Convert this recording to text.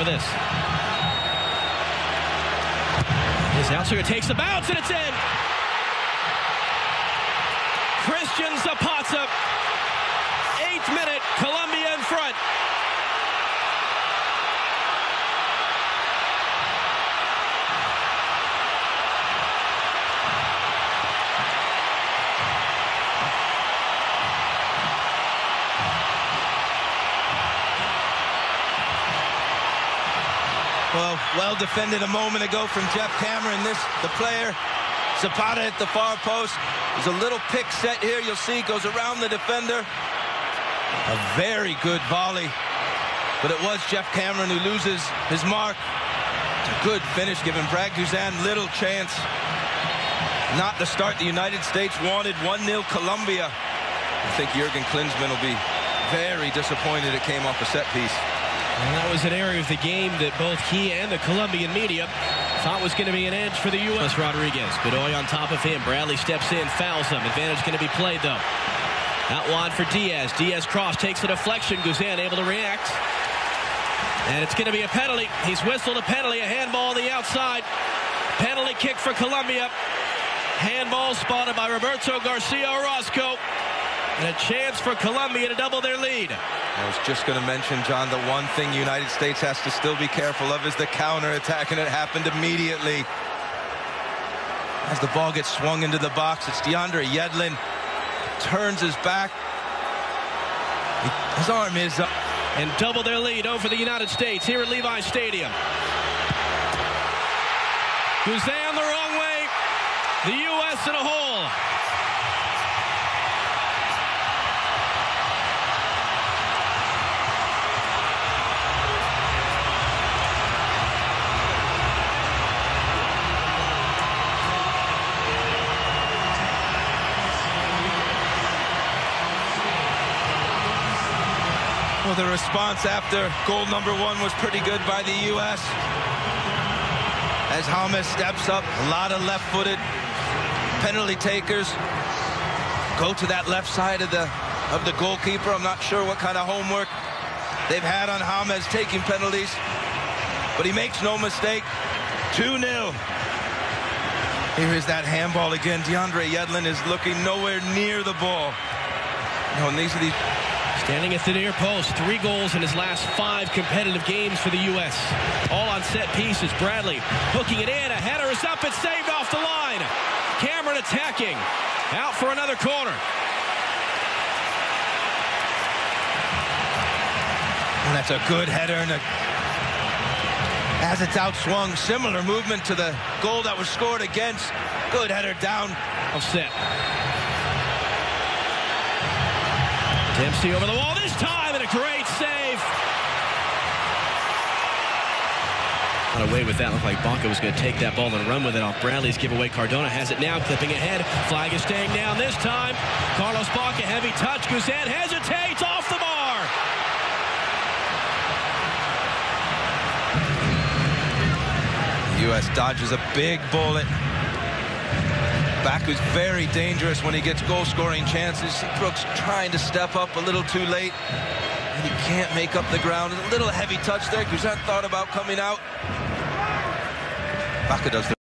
of this. Zalchinger takes the bounce, and it's in. Christian Zapata, 8th minute, Colombia in front. Well defended a moment ago from Jeff Cameron. The player, Zapata at the far post. There's a little pick set here. You'll see goes around the defender. A very good volley. But it was Jeff Cameron who loses his mark. It's a good finish, giving Brad Guzan little chance. Not the start the United States wanted. 1-0 Colombia. I think Jurgen Klinsmann will be very disappointed it came off a set piece. And that was an area of the game that both he and the Colombian media thought was going to be an edge for the U.S. Rodriguez. Godoy on top of him. Bradley steps in, fouls him. Advantage going to be played, though. Out wide for Diaz. Diaz cross, takes a deflection. Guzan able to react. And it's going to be a penalty. He's whistled a penalty, a handball on the outside. Penalty kick for Colombia. Handball spotted by Roberto Garcia Orozco. And a chance for Colombia to double their lead. I was just going to mention, John, the one thing the United States has to still be careful of is the counterattack, and it happened immediately. As the ball gets swung into the box, it's DeAndre Yedlin. Turns his back. His arm is up. And double their lead over the United States here at Levi Stadium. Guzan the wrong way. The U.S. in a hole. Well, the response after goal number 1 was pretty good by the U.S. As James steps up, a lot of left-footed penalty takers go to that left side of the goalkeeper. I'm not sure what kind of homework they've had on James taking penalties, but he makes no mistake. 2-0. Here is that handball again. DeAndre Yedlin is looking nowhere near the ball. And these are these. Standing at the near post, 3 goals in his last 5 competitive games for the U.S. All on set pieces. Bradley hooking it in. A header is up. It's saved off the line. Cameron attacking. Out for another corner. And that's a good header. And as it's outswung, similar movement to the goal that was scored against. Good header down. Offset. Dempsey over the wall this time, and a great save. Got away with that. Looked like Baca was going to take that ball and run with it off Bradley's giveaway. Cardona has it now, clipping ahead. Flag is staying down this time. Carlos Baca, heavy touch. Guzan hesitates, off the bar. The U.S. dodges a big bullet. Baku's very dangerous when he gets goal-scoring chances. Brooks trying to step up a little too late, and he can't make up the ground. A little heavy touch there. Guzan thought about coming out. Baca does the